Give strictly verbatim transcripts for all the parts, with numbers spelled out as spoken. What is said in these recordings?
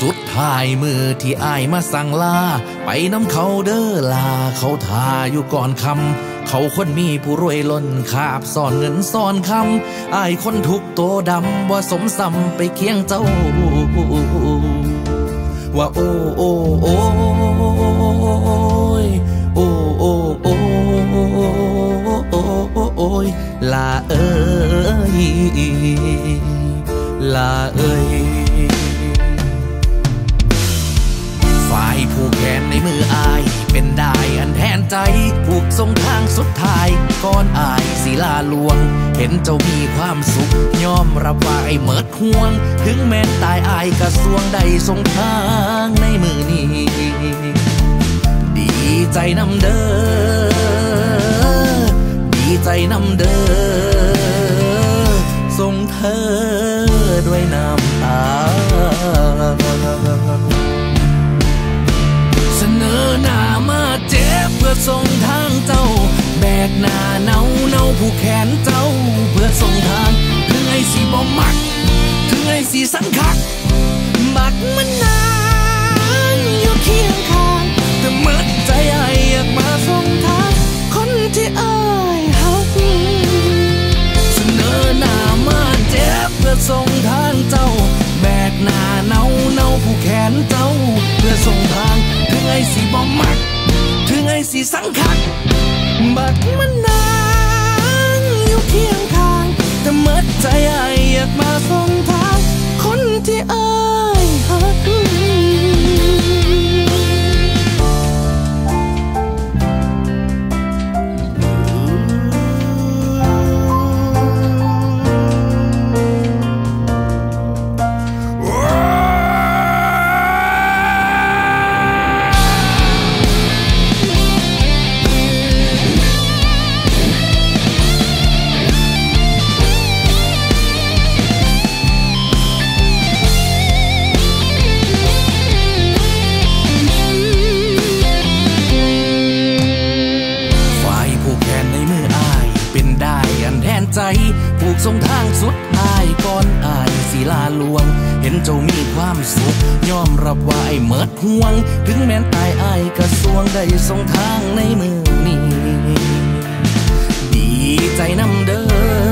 สุดท้ายมือที่อายมาสั่งลาไปน้ำเขาเด้อลาเขาทาอยู่ก่อนคำเขาคนมีผู้รวยล้นคาบซ่อนเงินซ่อนคำอายคนทุกโตดำว่าสมซ้ำไปเคียงเจ้าว่าโอ้โอ้โอ้ยโอ้โอ้โอ้โอ้โอ้ยลาเอ้ยลาเอ้ยฝ่ายผูกแขนในมืออายเป็นได้อันแทนใจผูกทรงทางสุดท้ายก่อนอายศิลาลวงเห็นเจ้ามีความสุขยอมรับว่าไอ้เมิดห่วงถึงแม้ตายอายกระสวงได้ทรงทางในมือนี้ดีใจนำเด้อดีใจนำเด้อส่งเธอด้วยน้ำตาเสนอหน้ามาเจ็บเพื่อส่งทางเจ้าแบกหน้าเนาเนาผู้แขนเจ้าเพื่อส่งทางถึงไอ้สีบ่มักถึงไอ้สีสังคักบักมันนานอยู่เคียงข้างแต่เมื่อใจไอ้อยากมาส่งทางคนที่ไอ้หักเสนอหน้ามาเจ็บเพื่อส่งทางเจ้าแบกหน้าเนาเนาผู้แขนเจ้าเพื่อส่งทางถึงไอ้สีบ่มักถึงไอ้สีสังคักบักมันนานอยู่เคียงข้างแต่เมื่อใจไอ้อยากมาส่งทางคนที่ไอ้หักใจผูกทรงทางสุดท้ายก่อนอายศิลาลวงเห็นเจ้ามีความสุขยอมรับว่าไอ้เมิดห่วงถึงแม้นตายอายกระสวงได้ทรงทางในมือนี้ดีใจนำเด้อ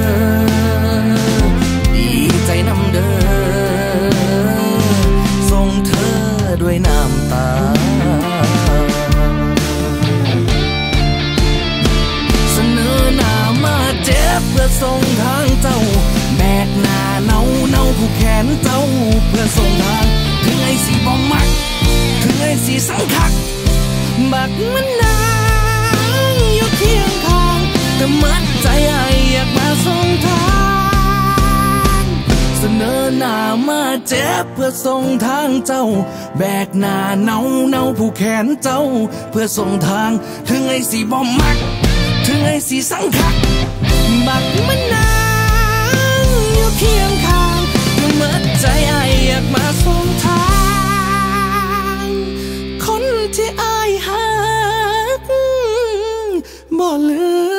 ดีใจนำเด้อส่งเธอด้วยน้ำตาเจ็บเพื่อส่งทางเจ้าแบกหน้าเนาเนาผู้แขนเจ้าเพื่อส่งทางถึงไอ้สีบ่มักถึงไอ้สีสังคักบักมันนานอยู่เคียงข้างแต่มัดใจไอ้อยากมาส่งทางเสนอหน้ามาเจ็บเพื่อส่งทางเจ้าแบกหน้าเนาเนาผู้แขนเจ้าเพื่อส่งทางถึงไอ้สีบ่มักถึงไอ้สีสังคักบักมันนานอยู่เคียงข้างเมื่อใจไอ้อยากมาส่งทางคนที่ไอ้หักบ่ลืม